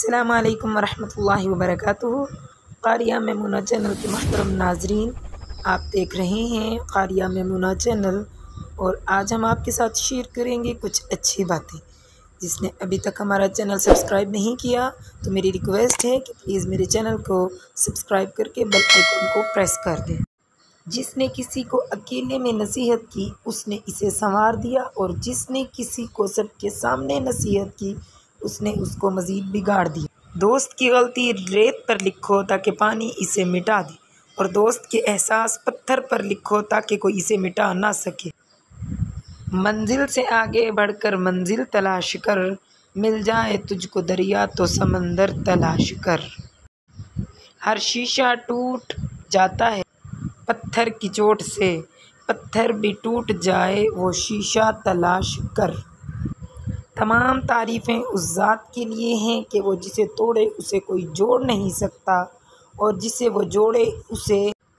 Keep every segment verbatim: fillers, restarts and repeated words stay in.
السلام علیکم ورحمۃ اللہ وبرکاتہ۔ قاریہ میمونہ چینل کے محترم ناظرین، آپ دیکھ رہے ہیں قاریہ میمونہ چینل، اور آج ہم آپ کے ساتھ شیئر کریں گے کچھ اچھی باتیں۔ جس نے ابھی تک ہمارا چینل سبسکرائب نہیں کیا تو میری ریکویسٹ ہے کہ پلیز میرے چینل کو سبسکرائب کر کے بیل آئیکن کو پریس کر دیں۔ جس نے کسی کو اکیلے میں نصیحت کی اس نے اسے سنوار دیا، اور جس نے کسی کو سب کے سامنے نصیحت کی اس نے اس کو مزید بگاڑ دیا۔ دوست کی غلطی ریت پر لکھو تاکہ پانی اسے مٹا دے، اور دوست کے احساس پتھر پر لکھو تاکہ کوئی اسے مٹا نہ سکے۔ منزل سے آگے بڑھ کر منزل تلاش کر، مل جائے تجھ کو دریا تو سمندر تلاش کر۔ ہر شیشہ ٹوٹ جاتا ہے پتھر کی چوٹ سے، پتھر بھی ٹوٹ جائے وہ شیشہ تلاش کر۔ تمام تعریفیں اس ذات کے لیے ہیں کہ وہ جسے توڑے اسے کوئی جوڑ نہیں سکتا، اور جسے وہ جوڑے اسے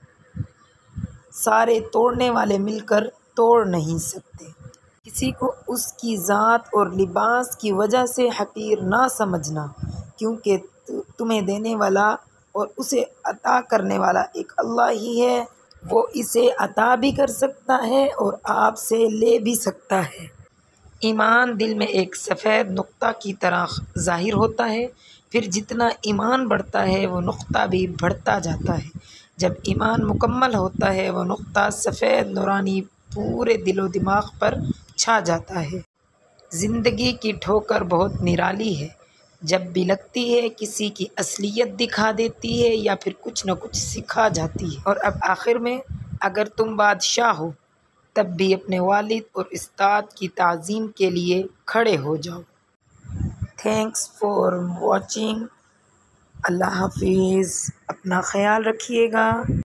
سارے توڑنے والے مل کر توڑ نہیں سکتے۔ کسی کو اس کی ذات اور لباس کی وجہ سے حقیر نہ سمجھنا، کیونکہ تمہیں دینے والا اور اسے عطا کرنے والا ایک اللہ ہی ہے۔ وہ اسے عطا بھی کر سکتا ہے اور آپ سے لے بھی سکتا ہے۔ ایمان دل میں ایک سفید نقطہ کی طرح ظاہر ہوتا ہے، پھر جتنا ایمان بڑھتا ہے وہ نقطہ بھی بڑھتا جاتا ہے۔ جب ایمان مکمل ہوتا ہے وہ نقطہ سفید نورانی پورے دل و دماغ پر چھا جاتا ہے۔ زندگی کی ٹھوکر بہت نرالی ہے، جب بھی لگتی ہے کسی کی اصلیت دکھا دیتی ہے یا پھر کچھ نہ کچھ سکھا جاتی ہے۔ اور اب آخر میں، اگر تم بادشاہ ہو تب بھی اپنے والد اور استاد کی تعظیم کے لیے کھڑے ہو جاؤ۔ Thanks for watching. اللہ حافظ۔ اپنا خیال رکھیے گا۔